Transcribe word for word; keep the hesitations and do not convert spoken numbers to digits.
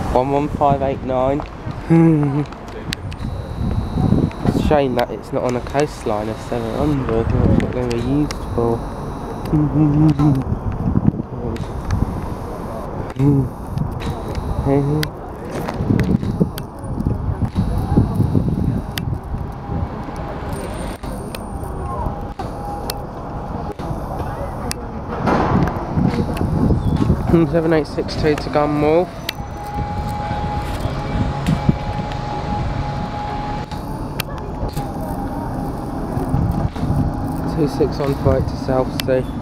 one one five eight nine. It's a shame that it's not on a coastline of seven hundred. That's what they were used for. seven eight six two to Gunwall. two six one five to South Sea.